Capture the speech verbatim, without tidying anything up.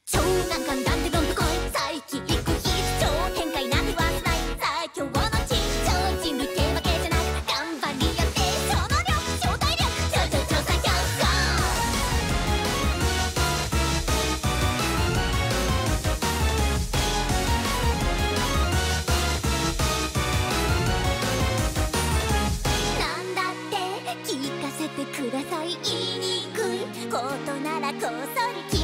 超難関なんてどんとこい再起行く必超変化なんて忘れない最強の地超人類手負けじゃなく頑張りやって超能力超体力超超超最強なんだって聞かせてください言いにくいことならこっそり聞